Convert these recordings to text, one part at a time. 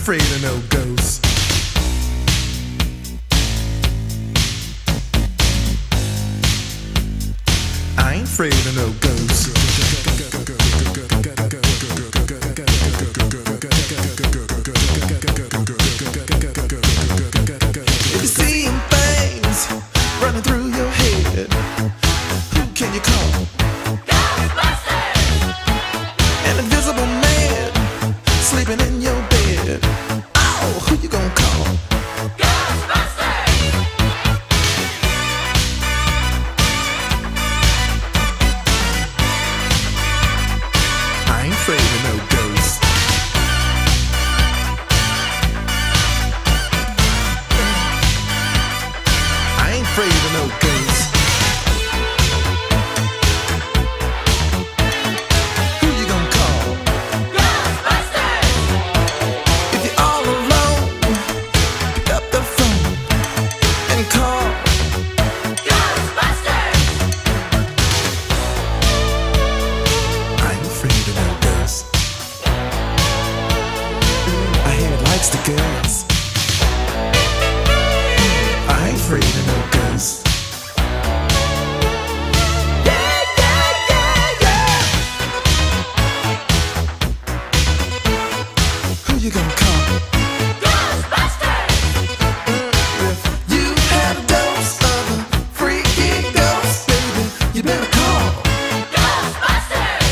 afraid of no ghosts. I ain't afraid of no ghosts. If you're seeing things running through your head, who can you call? Ghostbusters! An invisible man sleeping in your bed. Oh, who you gonna call? Ghostbusters! I ain't afraid of no ghosts. I ain't afraid of no ghosts. Who you gonna call? Ghostbusters! If you're all alone, pick up the phone and call Ghostbusters! I ain't afraid of no ghosts. I hear it likes the girls. I ain't afraid of no ghosts. Yeah, yeah, yeah, yeah. Who you gonna call? Ghostbusters! If you had a dose of a freaky ghost, baby, you better call Ghostbusters!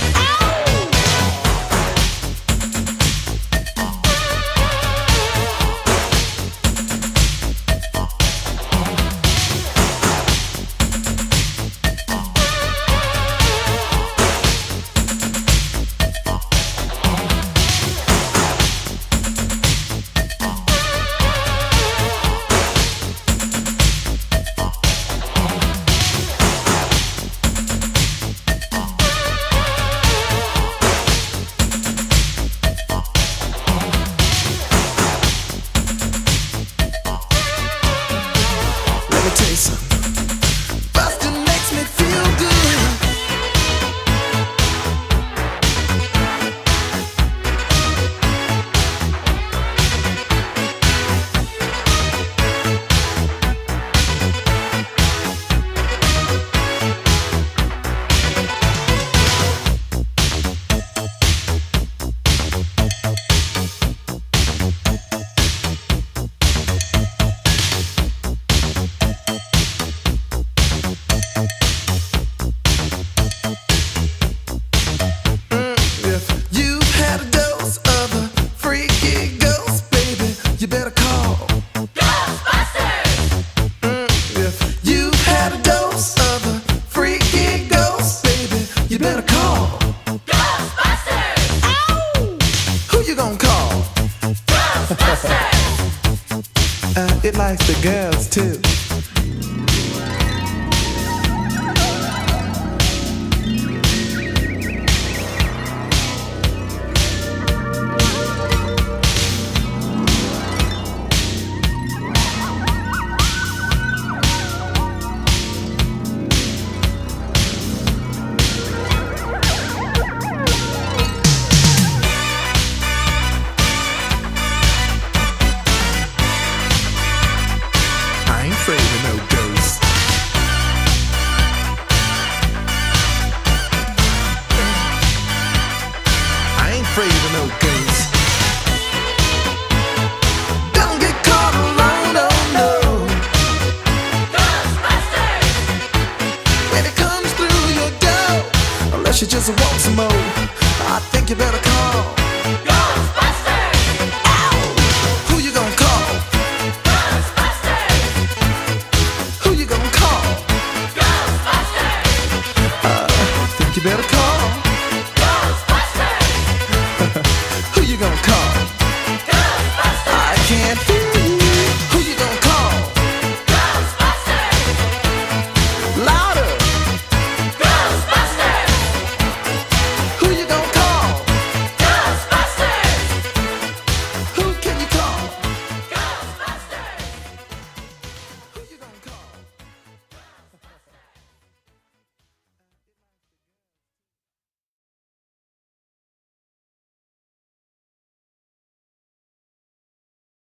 Let me tell you something. Bustin' makes me feel good. If you had a dose of a freaky ghost, baby, you better call Ghostbusters! If you had a dose of a freaky ghost, baby, you better call Ghostbusters! Ow! Who you gonna call? Ghostbusters! It likes the girls too. I ain't afraid of no ghosts. I ain't afraid of no ghosts. Don't get caught alone, oh no. Ghostbusters! When it comes through your door, unless you just want some more, I think you better call